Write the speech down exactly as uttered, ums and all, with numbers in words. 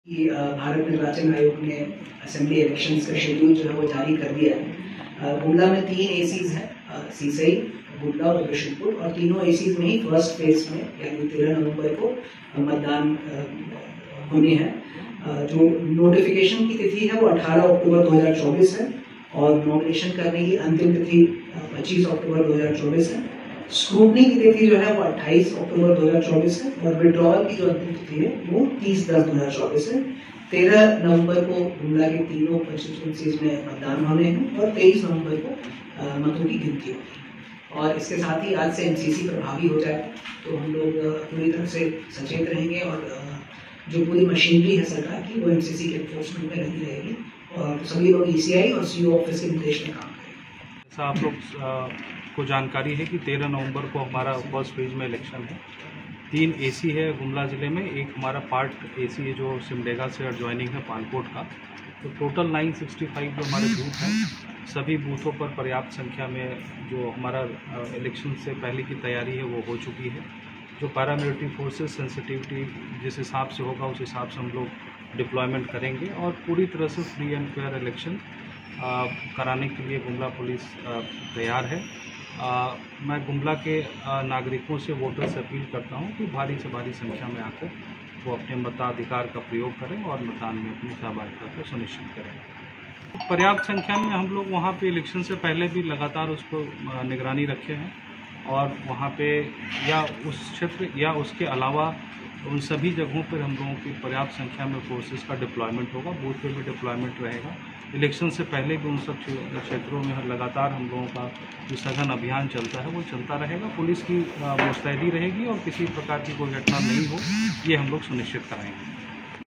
कि भारत निर्वाचन आयोग ने असेंबली इलेक्शंस का शेड्यूल जो है वो जारी कर दिया है। गुमला में तीन एसीज हैं, सीसई, गुमला और बिशनपुर, और तीनों एसीज में ही फर्स्ट फेज में यानी तेरह नवंबर को मतदान होने हैं। जो नोटिफिकेशन की तिथि है वो अठारह अक्टूबर दो हज़ार चौबीस है और नॉमिनेशन करने की अंतिम तिथि पच्चीस अक्टूबर दो हज़ार चौबीस है। स्क्रूटनी की तिथि जो है वो अट्ठाईस अक्टूबर दो हज़ार चौबीस है और विड्रॉल की जो अंतिम तिथि है वो तीस दस दो हज़ार चौबीस है। तेरह नवंबर को गुमला के तीनों कंस्टिट्यूंसीज में मतदान होने हैं और तेईस नवंबर को मतों की गिनती होगी। और इसके साथ ही आज से एमसीसी प्रभावी हो जाए तो हम लोग पूरी तरह से सचेत रहेंगे और जो पूरी मशीनरी है सरकार की वो एमसीसी के एनफोर्समेंट में लगी रहेगी और सभी लोग ईसीआई और सीओ ऑफिस के निर्देश में काम करेंगे। ऐसा आप लोग को जानकारी है कि तेरह नवंबर को हमारा फर्स्ट फेज में इलेक्शन है। तीन एसी है गुमला ज़िले में, एक हमारा पार्ट एसी है जो सिमडेगा से एडजॉइनिंग है पानकोट का। तो टोटल नौ सौ पैंसठ जो हमारे बूथ हैं, सभी बूथों पर पर्याप्त संख्या में जो हमारा इलेक्शन से पहले की तैयारी है वो हो चुकी है। जो पैरामिलिट्री फोर्सेस सेंसिटिविटी जिस हिसाब से होगा उस हिसाब से हम लोग डिप्लॉयमेंट करेंगे और पूरी तरह से फ्री एंड फेयर इलेक्शन आ, कराने के लिए गुमला पुलिस तैयार है। आ, मैं गुमला के आ, नागरिकों से वोटर से अपील करता हूं कि भारी से भारी संख्या में आकर वो अपने मताधिकार का प्रयोग करें और मतदान में अपनी सहभागिता को सुनिश्चित करें। पर्याप्त संख्या में हम लोग वहां पे इलेक्शन से पहले भी लगातार उसको निगरानी रखे हैं और वहां पे या उस क्षेत्र या उसके अलावा उन सभी जगहों पर हम लोगों की पर्याप्त संख्या में फोर्सेस का डिप्लॉयमेंट होगा। बूथ पे भी डिप्लॉयमेंट रहेगा। इलेक्शन से पहले भी उन सब क्षेत्रों में लगातार हम लोगों का जो सघन अभियान चलता है वो चलता रहेगा। पुलिस की मुस्तैदी रहेगी और किसी प्रकार की कोई घटना नहीं हो ये हम लोग सुनिश्चित कराएंगे।